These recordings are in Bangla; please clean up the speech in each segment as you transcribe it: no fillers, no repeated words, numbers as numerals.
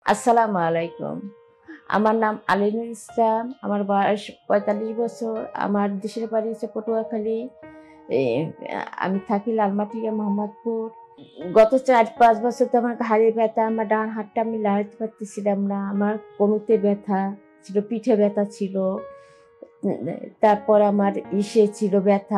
আসসালামু আলাইকুম। আমার নাম আলিনুর ইসলাম। আমার বয়স ৪৫ বছর। আমার দেশের বাড়ি হচ্ছে পটুয়াখালী। এ আমি থাকি লালমাটিয়া মোহাম্মদপুর। গত ৪-৫ বছর তো আমার ঘাড়ে ব্যথা, আমার ডান হাতটা আমি লাগাতে পারতেছিলাম না। আমার কোমরতে ব্যথা ছিল, পিঠে ব্যথা ছিল। তারপর আমার ছিল ব্যথা,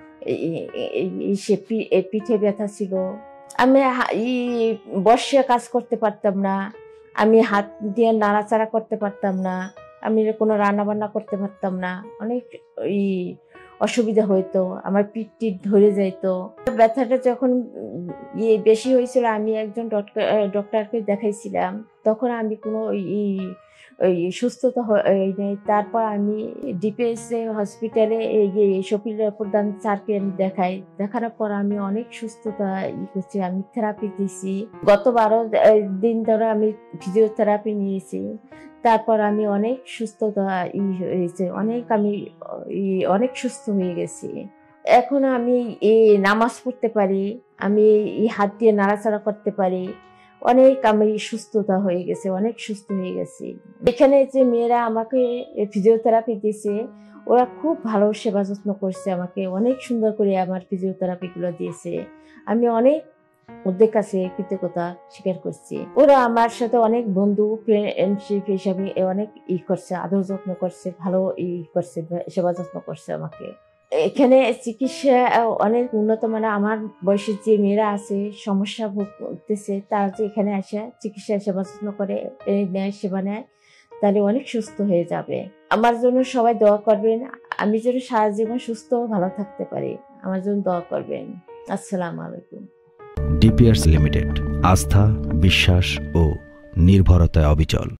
পিঠে ব্যথা ছিল। আমি বসে কাজ করতে পারতাম না। আমি হাত দিয়ে নাড়াচাড়া করতে পারতাম না। আমি কোনো রান্না বান্না করতে পারতাম না। অনেক ই অসুবিধা হইতো। আমার পিঠ টিঠ ধরে যাইতো। ব্যথাটা যখন বেশি হয়েছিল, আমি একজন ডক্টরকে দেখাইছিলাম। তখন আমি কোনো ওই সুস্থতা নেই। তারপর আমি ডিপিএস হসপিটালে শফিল প্রধান স্যারকে আমি দেখানোর পর আমি অনেক সুস্থতা করছি। আমি থেরাপি দিছি। গত 12 দিন ধরে আমি ফিজিওথেরাপি নিয়েছি। তারপর আমি অনেক সুস্থতা হয়েছে, অনেক সুস্থ হয়ে গেছি। এখন আমি নামাজ পড়তে পারি, আমি হাত দিয়ে নাড়াচাড়া করতে পারি। আমি সুস্থতা হয়ে গেছে, অনেক সুস্থ হয়ে গেছি। এখানে যে মেয়েরা আমাকে ফিজিওথেরাপি দিয়েছে, ওরা খুব ভালো সেবা যত্ন করছে, আমাকে অনেক সুন্দর করে আমার ফিজিওথেরাপি গুলো দিয়েছে। আমি অনেক ওদের কাছে কৃতজ্ঞতা স্বীকার করছি। ওরা আমার সাথে অনেক বন্ধু ফ্রেন্ডশিপ হিসাবে অনেক করছে, আদর যত্ন করছে, ভালো করছে, সেবা যত্ন করছে আমাকে। এখানে চিকিৎসা অনেক উন্নত মানের। আমার বয়সের যে মেয়েরা আছে, সমস্যা ভোগ করতেছে, তারা যে এখানে আসে চিকিৎসা সেবা যত্ন করে সেবা নেয়, তাহলে অনেক সুস্থ হয়ে যাবে। আমার জন্য সবাই দোয়া করবেন। আমি যেন সারা জীবন সুস্থ ভালো থাকতে পারি, আমার জন্য দোয়া করবেন। আসসালামু আলাইকুম। ডিপিআরস লিমিটেড, আস্থা, বিশ্বাস ও নির্ভরতায় অবিচল।